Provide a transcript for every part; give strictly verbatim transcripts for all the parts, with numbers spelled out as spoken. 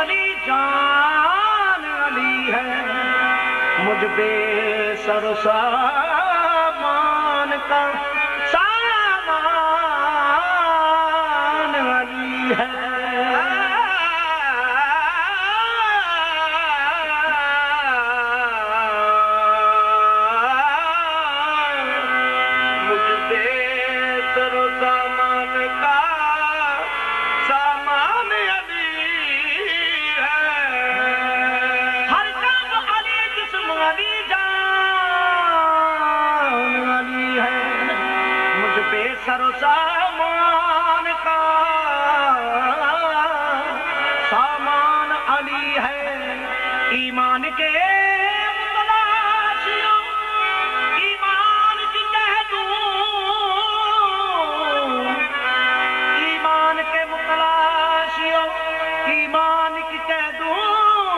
अली जान अली है, मुझ पे सर सामान का सामान अली है। मुझ पे सर सामान का सामान अली है, हर काम अली जिस्म अली जान अली है, मुझ पे सर सामान का सामान अली है। ईमान के मुतलाशियों ईमान की कह दूं, ईमान के मुतलाशियों ईमान की कह दूं,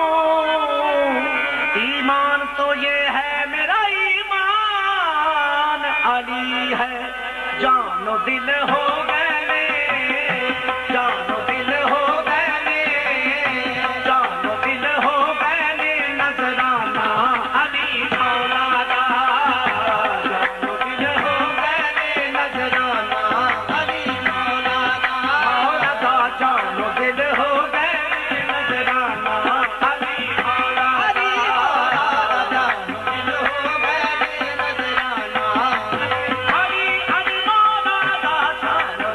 ईमान तो ये है मेरा ईमान अली है। जानो दिल हो गए, जानो दिल हो गए, जानो दिल हो गए नजराना अली मौलाना, जानो दिल हो गए नजराना अली मौलाना, मौलाना जानो दिल हो गए नजराना अली मौलाना, जानो दिल हो गए नजराना अली अली मौलाना, जानो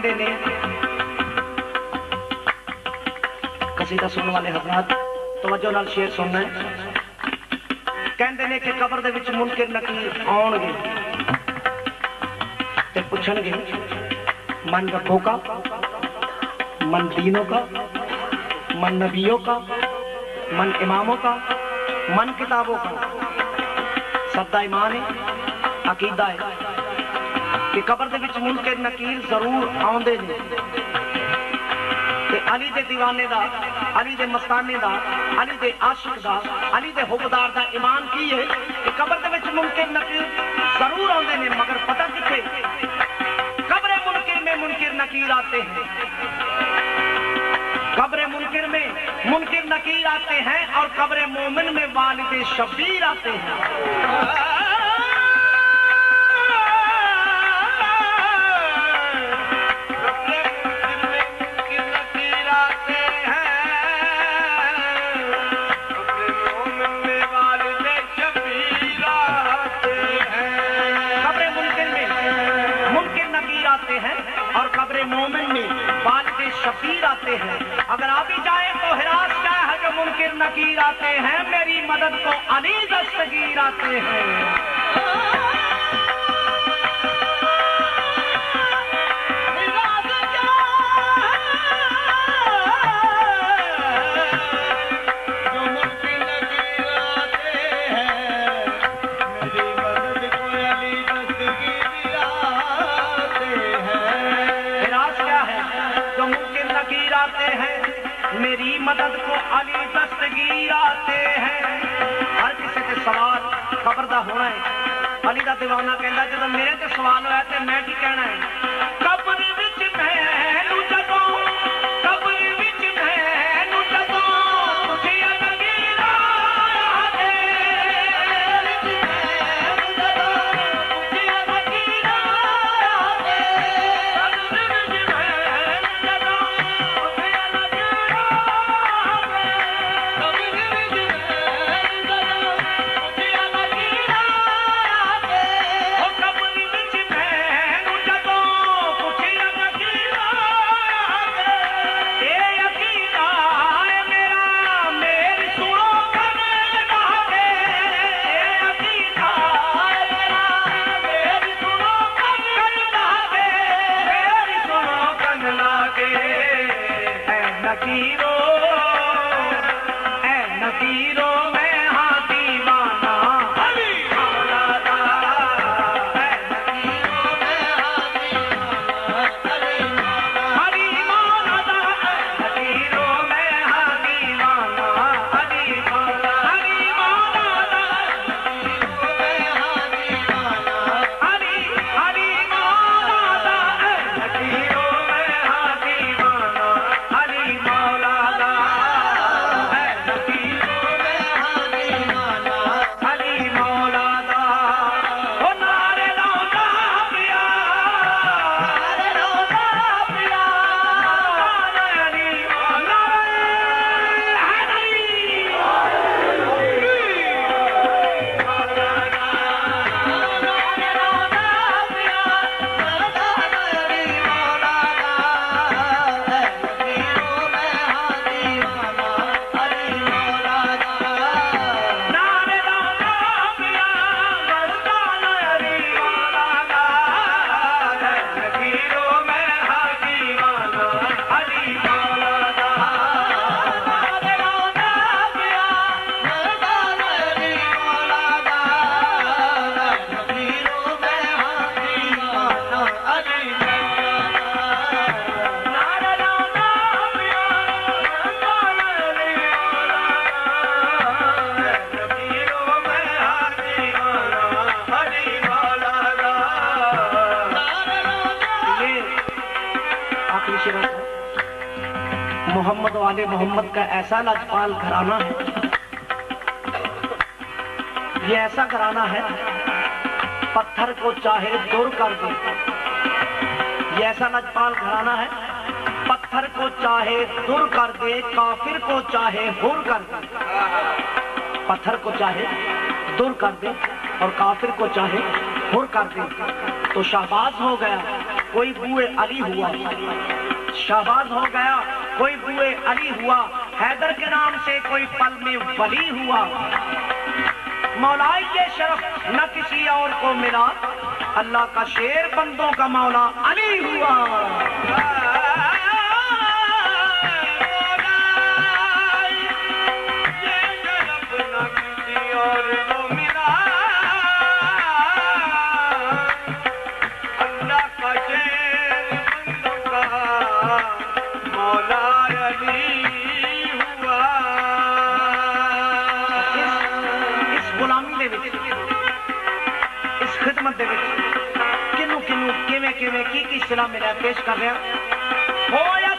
कहते ने कसीदा सुनने वाले हजरात तवज्जो नाल शेर सुनना है। कहते ने कि कबर दे विच मुनकर नकीर आउणगे ते पुछणगे मन रब्बों का, मन दीनों का, मन नबियों का, मन इमामों का, मन किताबों का। सदा ईमान है, अकीदा है कि कबर दे विच मुनकर नकीर जरूर आउंदे ने। ते अली दे दीवाने दा, अली दे मस्ताने दा, अली दे आशिक दा, अली दे हुबदार दा ईमान की है कि कबर दे विच मुनकर नकीर जरूर आउंदे ने। मगर पता किथे कब्र मुनकर में मुनकर नकीर आते हैं, कब्र मुनकर में मुनकर नकीर आते हैं और कब्र मोमिन में वालिद शबीर आते हैं। मोमिन में वालिद शबीर आते हैं। अगर आप ही जाए तो हिरास क्या है जो मुनकिर नकीर आते हैं, मेरी मदद को अली दस्तगीर आते हैं। मेरी मदद को अली दस्तगीर आते हैं। हर किसी के सवाल कबर दा होना है। अली दा दीवाना कहता जो मेरे ते सवाल होया ते मैं की कहना है। कबर विच मैनू जदों, कबर विच मैनू जदों तुझे नकीर आते, तुझे नकीर आते, कबर विच मैनू जदों तुझे नकीर मोहम्मद वाले मोहम्मद का ऐसा लाजपाल घराना है, ये ऐसा घराना है पत्थर को चाहे दूर कर दे। ये ऐसा लाजपाल घराना है पत्थर को चाहे दूर कर दे, काफिर को चाहे हुर कर दे। पत्थर को चाहे दूर कर दे और काफिर को चाहे हुर कर दे तो शाहबाज हो गया कोई बुए अली हुआ, शाहबाज हो गया कोई बुए अली हुआ, हैदर के नाम से कोई पल में वली हुआ। मौलाई ये शरफ न किसी और को मिला, अल्लाह का शेर बंदों का मौला अली हुआ। किनू किनू किवें किवें की की सलाह मेरा पेश कर रहा होया।